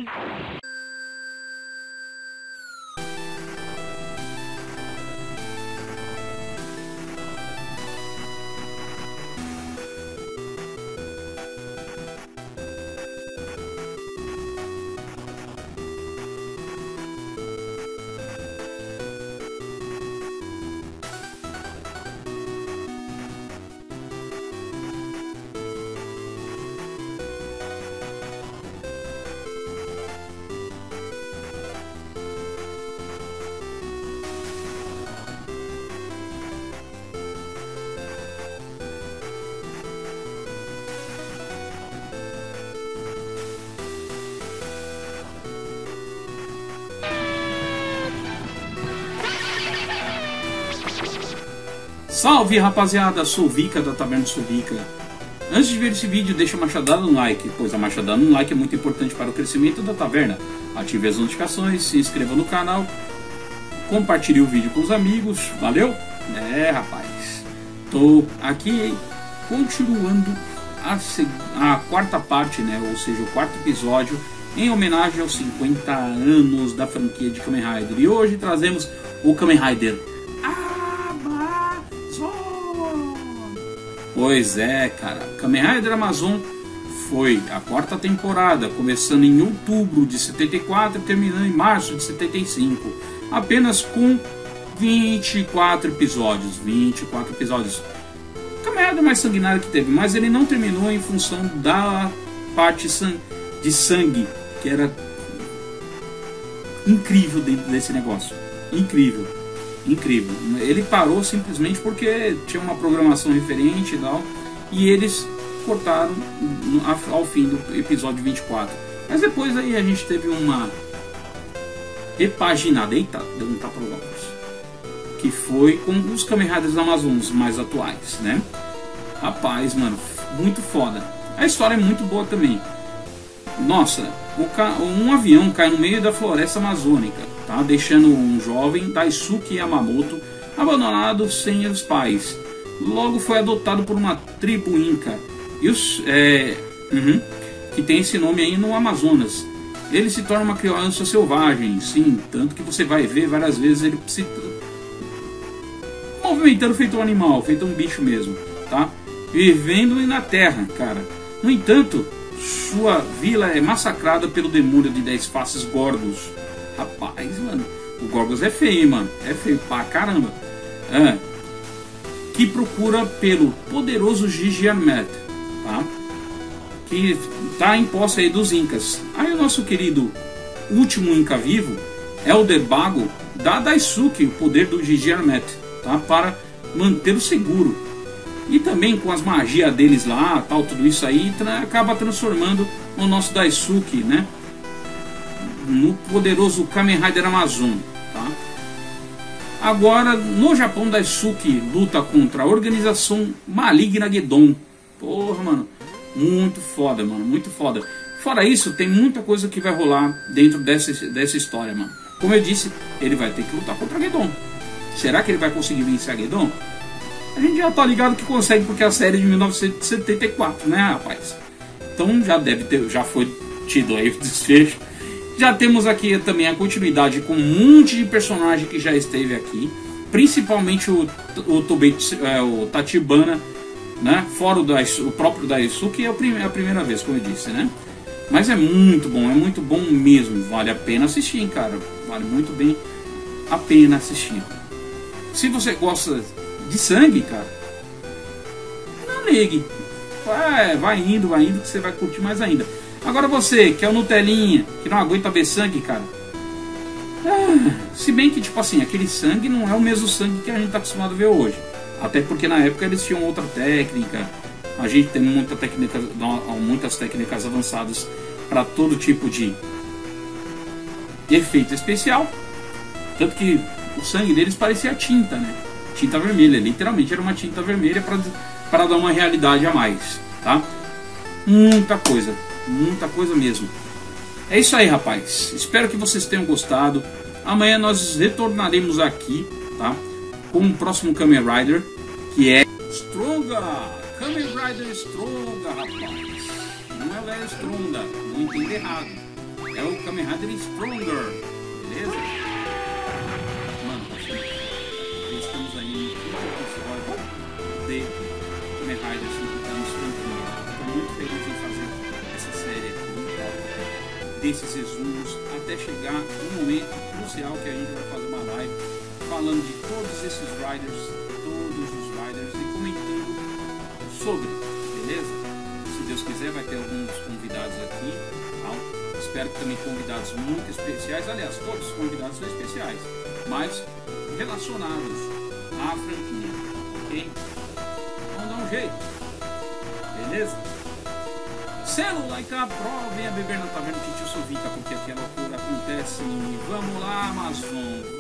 Salve rapaziada, sou Vika da Taverna do Suvica. Antes de ver esse vídeo, deixa a machadada no like, pois a machadada no like é muito importante para o crescimento da taverna. Ative as notificações, se inscreva no canal, compartilhe o vídeo com os amigos, valeu? Rapaz, tô aqui continuando a quarta parte, né? Ou seja, o quarto episódio, em homenagem aos 50 anos da franquia de Kamen Rider. E hoje trazemos o Kamen Rider Pois é, cara, Kamen Rider Amazon foi a quarta temporada, começando em outubro de 74 e terminando em março de 75, apenas com 24 episódios. 24 episódios. Kamen Rider mais sanguinário que teve, mas ele não terminou em função da parte de sangue, que era incrível dentro desse negócio. Incrível. Incrível. Ele parou simplesmente porque tinha uma programação diferente e tal, e eles cortaram ao fim do episódio 24. Mas depois aí a gente teve uma repaginada, eita, deu um tapa no óculos, que foi com os Kamen Riders Amazonas mais atuais, né? Rapaz, mano, muito foda. A história é muito boa também. Nossa, um avião cai no meio da floresta amazônica, tá? Deixando um jovem, Daisuke Yamamoto, abandonado sem os pais. Logo foi adotado por uma tribo inca, que tem esse nome aí no Amazonas. Ele se torna uma criança selvagem, sim, tanto que você vai ver várias vezes ele se movimentando feito um animal, feito um bicho mesmo, tá? Vivendo na terra, cara. No entanto, sua vila é massacrada pelo demônio de 10 faces Gorgos. Rapaz, mano, o Gorgos é feio, mano. É feio pra caramba. Que procura pelo poderoso Gigiarmet, tá? Que tá em posse aí dos Incas. Aí o nosso querido último Inca vivo, Elder Bago, dá a Daisuke o poder do Gigiarmet, tá? Para mantê-lo seguro. E também com as magias deles lá, tal, tudo isso aí, acaba transformando o nosso Daisuke, né, no poderoso Kamen Rider Amazon, tá? Agora, no Japão, Daisuke luta contra a organização maligna Geddon. Porra, mano, muito foda, mano, muito foda. Fora isso, tem muita coisa que vai rolar dentro dessa história, mano. Como eu disse, ele vai ter que lutar contra a Geddon. Será que ele vai conseguir vencer a Geddon? A gente já tá ligado que consegue, porque é a série de 1974, né, rapaz? Então já foi tido aí o desfecho. Já temos aqui também a continuidade com um monte de personagem que já esteve aqui, principalmente o Tachibana, né? Fora o próprio Daisuke, é a primeira vez, como eu disse, né? Mas é muito bom mesmo. Vale a pena assistir, hein, cara. Vale muito bem a pena assistir. Se você gosta de sangue, cara, não ligue, vai indo que você vai curtir mais ainda. Agora você, que é o Nutelinha, que não aguenta ver sangue, cara, se bem que, tipo assim, aquele sangue não é o mesmo sangue que a gente tá acostumado a ver hoje, até porque na época eles tinham outra técnica. A gente tem muitas técnicas avançadas para todo tipo de efeito especial, tanto que o sangue deles parecia tinta, né? Tinta vermelha, literalmente era uma tinta vermelha para dar uma realidade a mais, tá? Muita coisa mesmo. É isso aí, rapaz. Espero que vocês tenham gostado. Amanhã nós retornaremos aqui, tá? Com o próximo Kamen Rider, que é Stronga. Kamen Rider Stronga, rapaz. Não é o Stronga, não entenda errado. é o Kamen Rider Stronger, beleza? Mano, estamos aí no quinto episódio de Kamen Rider 5 anos franquia. Estou muito feliz em fazer essa série aqui, desses resumos, até chegar no momento crucial que a gente vai fazer uma live falando de todos esses riders, e comentando sobre, beleza? Se Deus quiser, vai ter alguns convidados aqui, tá? Espero que também convidados muito especiais, aliás, todos os convidados são especiais, mas relacionados à franquia, ok? Vamos dar um jeito, beleza? Selo like a pro, venha beber na taverna Titio Sovica, porque aqui a loucura acontece. Vamos lá, Amazon.